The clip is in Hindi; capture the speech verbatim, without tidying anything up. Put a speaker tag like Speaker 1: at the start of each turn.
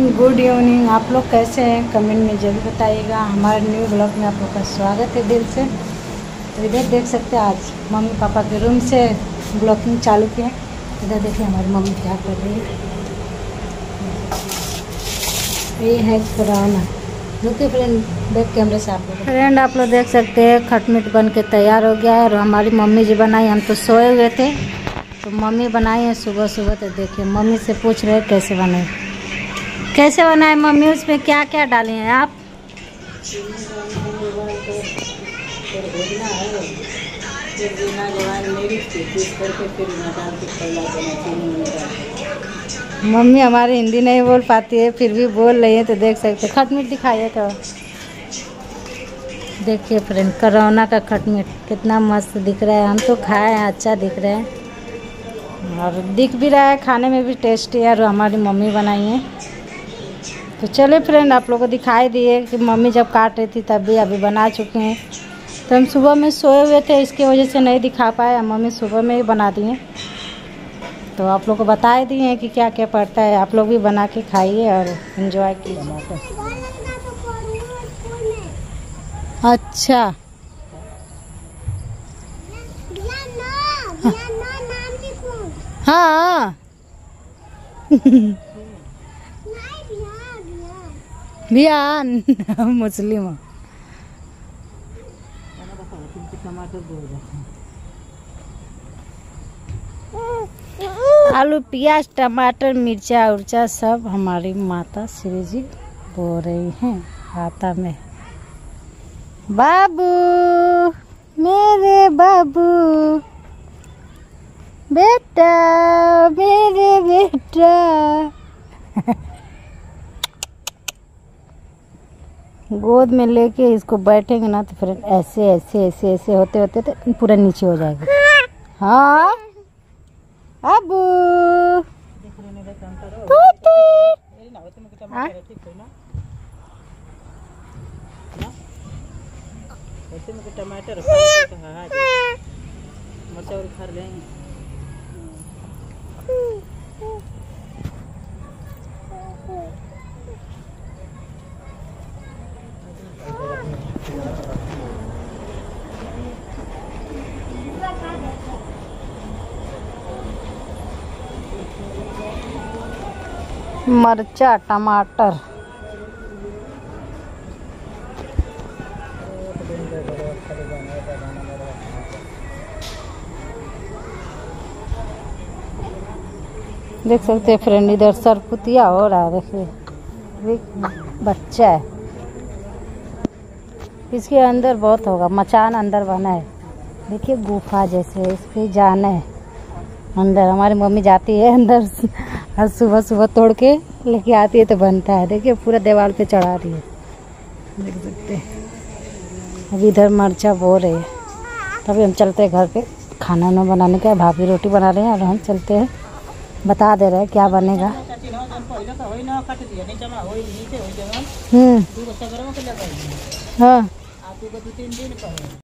Speaker 1: Morning, good evening. आप लोग कैसे हैं कमेंट में जरूर बताइएगा। हमारे न्यू ब्लॉग में आप लोग का स्वागत है दिल से। तो इधर देख सकते हैं आज मम्मी पापा के रूम से ब्लॉगिंग चालू किए। इधर देखिए हमारी मम्मी क्या कर रही है। ये है पुराना देखिए फ्रेंड, बैक कैमरे से आप लोग फ्रेंड आप लोग देख सकते हैं खटमिट बन के तैयार हो गया है। और हमारी मम्मी जी बनाई, हम तो सोए हुए थे तो मम्मी बनाई है सुबह सुबह। तो देखिए मम्मी से पूछ रहे कैसे बनाए कैसे बनाए मम्मी, उसमें क्या क्या डाले हैं आप? मम्मी हमारी हिंदी नहीं बोल पाती है फिर भी बोल रही है। तो देख सकते खटमिट दिखाइए। तो देखिए फ्रेंड कोरोना का खटमिट कितना मस्त दिख रहा है। हम तो खाए हैं, अच्छा दिख रहा है और दिख भी रहा है, खाने में भी टेस्टी है। और हमारी मम्मी बनाई है। तो चले फ्रेंड आप लोगों को दिखाई दिए कि मम्मी जब काट रही थी तब भी अभी बना चुके हैं। तो हम सुबह में सोए हुए थे, इसकी वजह से नहीं दिखा पाए। मम्मी सुबह में ही बना दी हैं। तो आप लोग को बता दिए हैं कि क्या क्या पड़ता है। आप लोग भी बना के खाइए और एंजॉय कीजिए। अच्छा हाँ बियान मुस्लिम आलू प्याज टमाटर मिर्चा उर्चा सब हमारी माता श्री जी बो रही हैं आटा में। बाबू मेरे बाबू बेटा मेरे बेटा गोद में लेके इसको बैठेंगे ना तो फिर ऐसे ऐसे ऐसे ऐसे होते होते तो पूरा नीचे हो जाएगा। हाँ अबू टमाटर मरचा और खा लेंगे। मरचा टमाटर देख सकते हैं फ्रेंड, इधर सरपुतिया हो रहा है। देखिए बच्चा है, इसके अंदर बहुत होगा, मचान अंदर बना है। देखिए गुफा जैसे, इस पे जाना है अंदर। हमारी मम्मी जाती है अंदर और सुबह सुबह तोड़ के लेके आती है तो बनता है। देखिए पूरा दीवार पे चढ़ा रही है, देख सकते हैं। अभी इधर मरचा बो रही है। तभी हम चलते हैं घर पे खाना ना बनाने का। भाभी रोटी बना रहे हैं और हम चलते हैं, बता दे रहे हैं क्या बनेगा। हम्म हाँ